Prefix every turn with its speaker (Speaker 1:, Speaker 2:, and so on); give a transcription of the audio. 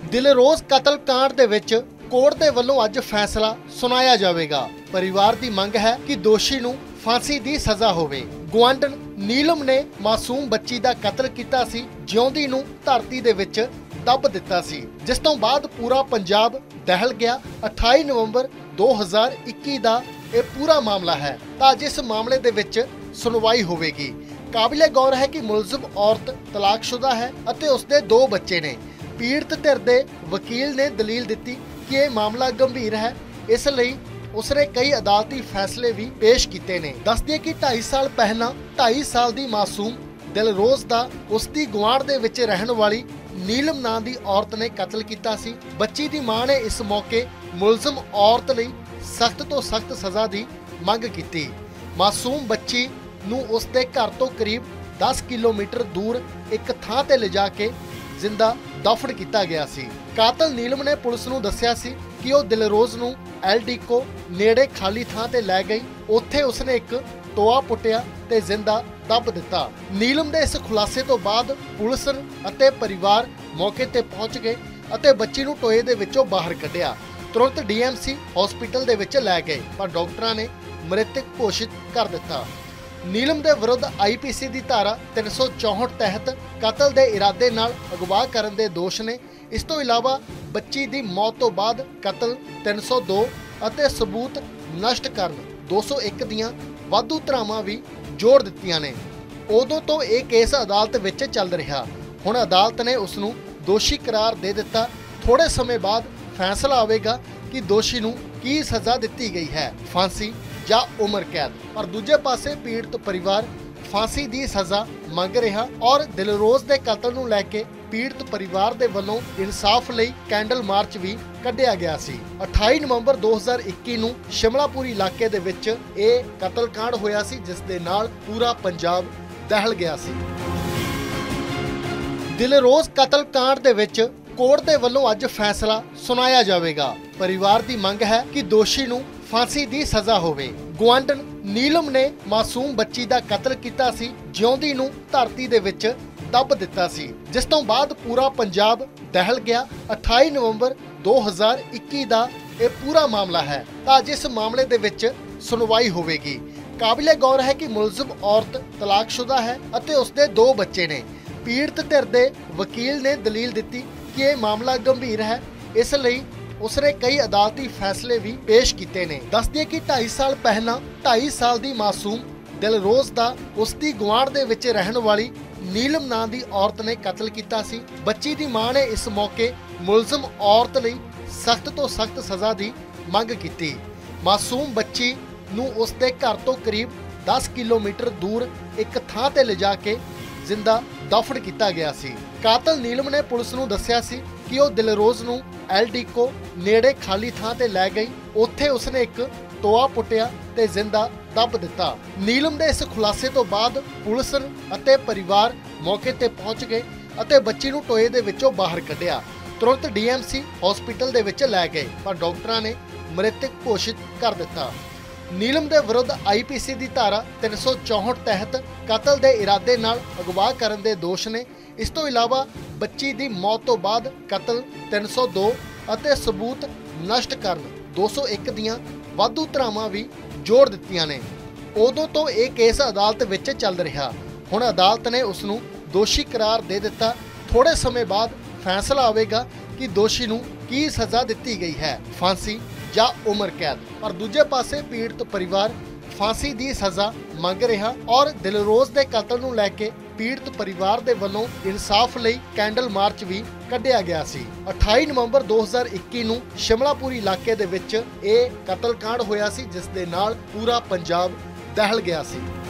Speaker 1: ਦਿਲਰੋਜ਼ ਕਤਲकांड ਦੇ ਵਿੱਚ ਕੋਰਟ ਦੇ ਵੱਲੋਂ ਅੱਜ ਫੈਸਲਾ ਸੁਣਾਇਆ ਜਾਵੇਗਾ। ਪਰਿਵਾਰ ਦੀ ਮੰਗ ਹੈ ਕਿ ਦੋਸ਼ੀ ਨੂੰ फांसी की सज़ा होवे। गुआंढण नीलम ने मासूम बच्ची का कतल किया सी, जिउंदी नूं धरती दे विच दब दिता सी, जिस तों बाद पूरा पंजाब दहल गया। 28 नवंबर 2021 का यह पूरा मामला है। तां जिस मामले दे विच सुनवाई होवेगी। काबिले गौर है कि मुलजिम औरत तलाकशुदा है अते उसके 2 बच्चे ने। पीड़ित धिर दे वकील ने दलील दी कि यह मामला गंभीर है, इसलिए उसने कई अदालती फैसले भी पेश किए ने। दस दिए कि 2.5 साल पहला 2.5 साल की मासूम दिलरोज का उसकी गुआढ़ दे विच रहन वाली नीलम नां दी औरत ने कतल किया सी। बच्ची की मां ने इस मौके मुलजिम औरत लई सख्त तो सख्त सज़ा की मंग की। मासूम बच्ची नूं उसके घर तो करीब 10 किलोमीटर दूर एक थां ते लिजा के जिंदा दफन किया गया सी। कातल नीलम ने पुलिस नूं दस्सिया सी कि वह दिलरोज नूं एलडीको नेड़े खाली थां ते लै गई। उत्थे उसने एक टोआ पुट्टिया ते जिंदा दब दिता। नीलम दे इस खुलासे तो बाद पुलिस अते परिवार मौके ते पहुंच गए अते बच्ची नूं टोए दे विचों बाहर कढिया। तुरंत डीएमसी हॉस्पिटल दे विच लै गए, पर डॉक्टरां ने मृतक घोषित कर दिता। नीलम दे विरुद्ध आईपीसी दी धारा 364 तहत कतल दे इरादे नाल अगवा करन दे दोष ने। इस तो इलावा बच्ची दी मौत तो बाद कतल 302 अते सबूत नष्ट करन 201 दियां वाधू धरावां भी जोड़ दित्तियां ने। उदों तो यह केस अदालत विच चल रहा। हुण अदालत ने उसनूं दोषी करार दे दिता। थोड़े समय बाद फैसला आवेगा कि दोषी नूं की सज़ा दित्ती गई है, फांसी या उम्र कैद। पर दूजे पासे पीड़ित परिवार फांसी की सज़ा मंग रहा और दिलरोज के कतल नूं लैके पीड़ित परिवार के वलों इंसाफ लई कैंडल मार्च भी कढ़िया गया सी। 28 नवंबर 2021 नूं शिमलापुरी इलाके दे विच यह कतलकांड होया सी, जिस दे नाल पूरा पंजाब दहल गया सी। दिलरोज कतलकांड दे विच कोर्ट दे वलों अज फैसला सुनाया जावेगा। परिवार की मंग है कि दोषी नूं फांसी की सज़ा होवे। गुआंढण नीलम ने मासूम बच्ची का कतल किया सी, जिउंदी नूं धरती दे विच दब दिता सी, जिस तों बाद पूरा पंजाब दहल गया। 28 नवंबर 2021 का यह पूरा मामला है। तां जिस मामले दे विच सुनवाई होवेगी। काबिले गौर है कि मुलजिम औरत तलाकशुदा है अते उसके 2 बच्चे ने। पीड़ित धिर दे वकील ने दलील दी कि यह मामला गंभीर है, इसलिए उसने कई अदालती फैसले भी पेश किए ने। दस दिए कि 2.5 साल पहला 2.5 साल की मासूम दिलरोज का उसकी गुआढ़ दे विच रहन वाली नीलम नां दी औरत ने कतल किया सी। बच्ची की मां ने इस मौके मुलजिम औरत लई सख्त तो सख्त सज़ा की मंग की। मासूम बच्ची नूं उसके घर तो करीब 10 किलोमीटर दूर एक थां ते लिजा के जिंदा दफन किया गया सी। कातल नीलम ने पुलिस नूं दस्सिया सी कि वह दिलरोज नूं एलडीको नेड़े खाली थां ते लै गई। उत्थे उसने एक टोआ पुट्टिया ते जिंदा दब दिता। नीलम दे इस खुलासे तो बाद पुलिस अते परिवार मौके ते पहुंच गए अते बच्ची नूं टोए दे विचों बाहर कढिया। तुरंत डीएमसी हॉस्पिटल दे विच लै गए, पर डॉक्टरां ने मृतक घोषित कर दिता। नीलम दे विरुद्ध आईपीसी की धारा 364 तहत कतल के इरादे नाल अगवा करन दे दोष ने। इस तो इलावा बच्ची की मौत तो बाद कतल 302 अते सबूत नष्ट करन 201 दियां वाधू धरावां भी जोड़ दित्तियां ने। उदों तो यह केस अदालत विच चल रहा। हुण अदालत ने उसनूं दोषी करार दे दिता। थोड़े समय बाद फैसला आवेगा कि दोषी नूं की सज़ा दित्ती गई है, फांसी या उम्र कैद। पर दूजे पासे पीड़ित परिवार फांसी की सज़ा मंग रहा और दिलरोज के कतल नूं लैके पीड़ित परिवार के वलों इंसाफ लई कैंडल मार्च भी कढ़िया गया सी। 28 नवंबर 2021 नूं शिमलापुरी इलाके दे विच यह कतलकांड होया सी, जिस दे नाल पूरा पंजाब दहल गया सी।